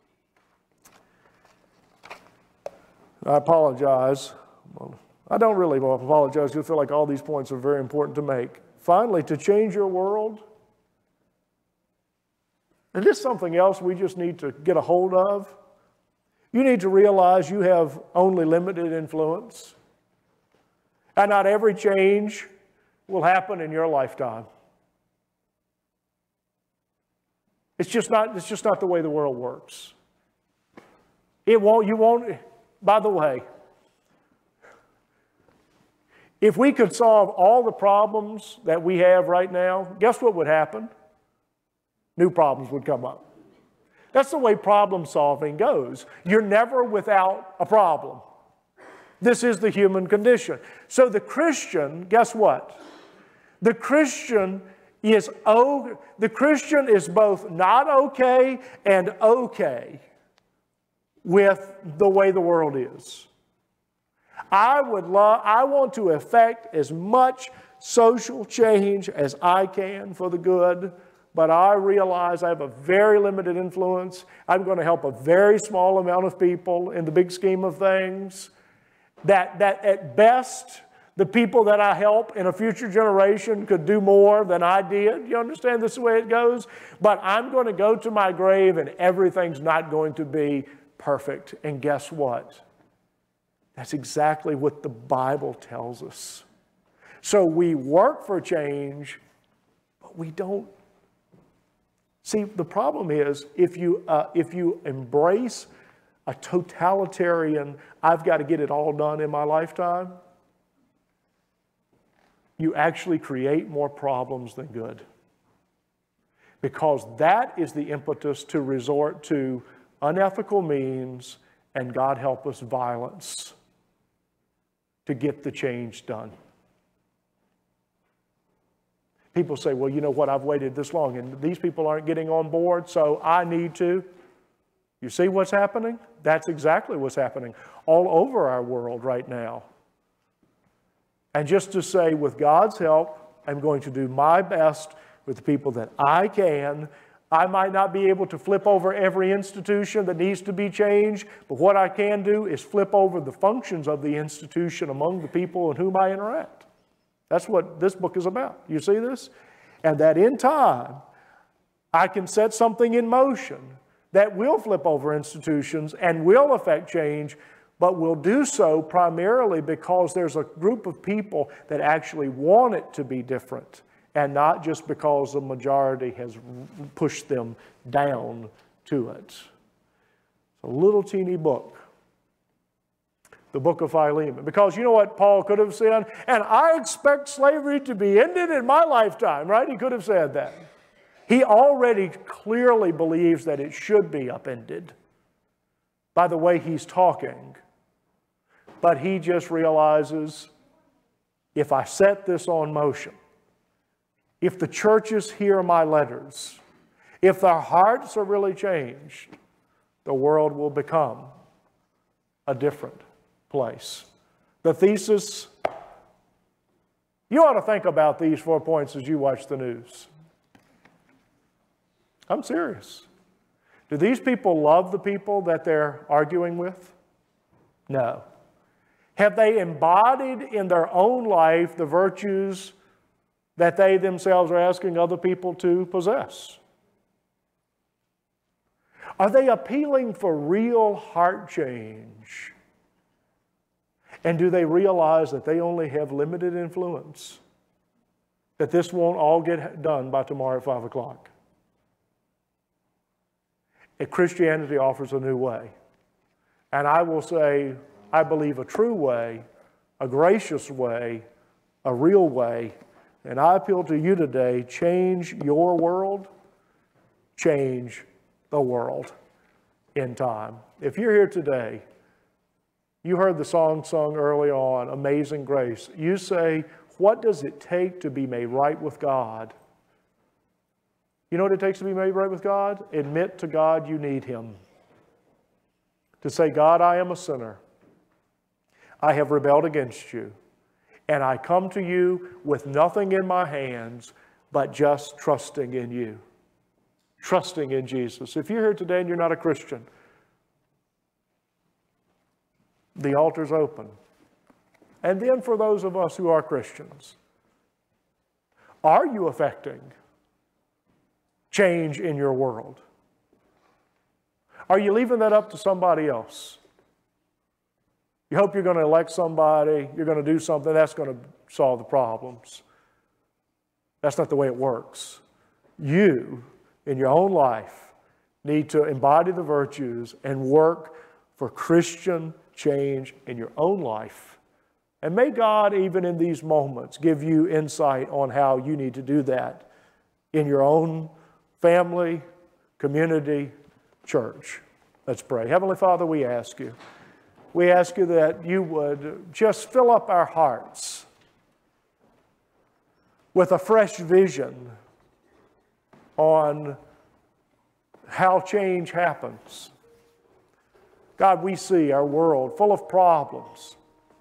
I apologize. I don't really apologize. I feel like all these points are very important to make. Finally, to change your world. And this is something else we just need to get a hold of. You need to realize you have only limited influence. And not every change will happen in your lifetime. It's just not, it's just not the way the world works. It won't, you won't... By the way, if we could solve all the problems that we have right now, guess what would happen? New problems would come up. That's the way problem solving goes. You're never without a problem. This is the human condition. So the Christian, guess what? The Christian is oh, the Christian is both not okay and okay with the way the world is. I would love, I want to effect as much social change as I can for the good, but I realize I have a very limited influence. I'm going to help a very small amount of people in the big scheme of things. That, that at best, the people that I help in a future generation could do more than I did. You understand this is the way it goes? But I'm going to go to my grave and everything's not going to be perfect. And guess what? That's exactly what the Bible tells us. So we work for change, but we don't. See, the problem is if you, uh, if you embrace a totalitarian, I've got to get it all done in my lifetime, you actually create more problems than good. Because that is the impetus to resort to unethical means, and God help us, violence, to get the change done. People say, well, you know what, I've waited this long and these people aren't getting on board, so I need to. You see what's happening? That's exactly what's happening all over our world right now. And just to say, with God's help, I'm going to do my best with the people that I can. I might not be able to flip over every institution that needs to be changed, but what I can do is flip over the functions of the institution among the people with whom I interact. That's what this book is about. You see this? And that in time, I can set something in motion that will flip over institutions and will affect change, but will do so primarily because there's a group of people that actually want it to be different, and not just because the majority has pushed them down to it. It's a little teeny book, the Book of Philemon. Because you know what Paul could have said? And I expect slavery to be ended in my lifetime, right? He could have said that. He already clearly believes that it should be upended by the way he's talking. But he just realizes, if I set this on motion, if the churches hear my letters, if their hearts are really changed, the world will become a different place. The thesis, you ought to think about these four points as you watch the news. I'm serious. Do these people love the people that they're arguing with? No. Have they embodied in their own life the virtues that they themselves are asking other people to possess? Are they appealing for real heart change? And do they realize that they only have limited influence? That this won't all get done by tomorrow at five o'clock? And Christianity offers a new way. And I will say, I believe a true way, a gracious way, a real way. And I appeal to you today, change your world, change the world in time. If you're here today, you heard the song sung early on, Amazing Grace. You say, what does it take to be made right with God? You know what it takes to be made right with God? Admit to God you need Him. To say, God, I am a sinner. I have rebelled against you. And I come to you with nothing in my hands but just trusting in you. Trusting in Jesus. If you're here today and you're not a Christian, the altar's open. And then for those of us who are Christians, are you affecting change in your world? Are you leaving that up to somebody else? You hope you're going to elect somebody, you're going to do something, that's going to solve the problems. That's not the way it works. You, in your own life, need to embody the virtues and work for Christian change in your own life. And may God, even in these moments, give you insight on how you need to do that in your own family, community, church. Let's pray. Heavenly Father, we ask you. We ask you that you would just fill up our hearts with a fresh vision on how change happens. God, we see our world full of problems.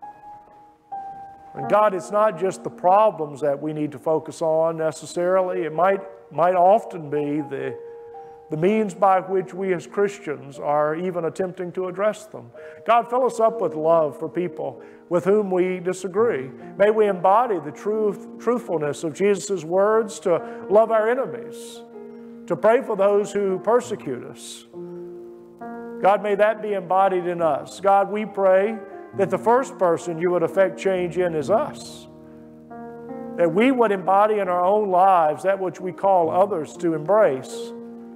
And God, it's not just the problems that we need to focus on necessarily. It might, might often be the the means by which we as Christians are even attempting to address them. God, fill us up with love for people with whom we disagree. May we embody the truth, truthfulness of Jesus' words to love our enemies, to pray for those who persecute us. God, may that be embodied in us. God, we pray that the first person you would affect change in is us. That we would embody in our own lives that which we call others to embrace.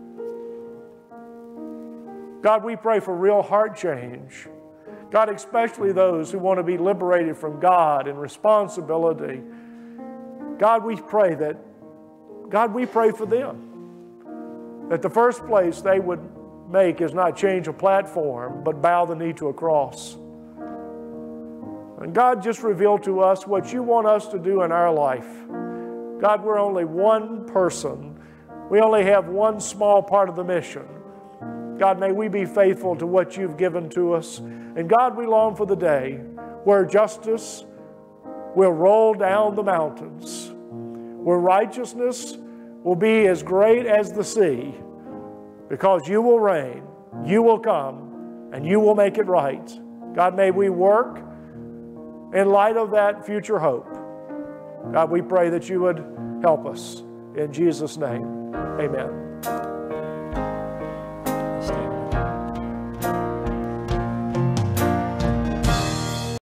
God, we pray for real heart change. God, especially those who want to be liberated from God and responsibility. God, we pray that, God, we pray for them. That the first place they would make is not change a platform, but bow the knee to a cross. And God, just reveal to us what you want us to do in our life. God, we're only one person. We only have one small part of the mission. God, may we be faithful to what you've given to us. And God, we long for the day where justice will roll down the mountains, where righteousness will be as great as the sea, because you will reign, you will come, and you will make it right. God, may we work in light of that future hope. God, we pray that you would help us. In Jesus' name, amen.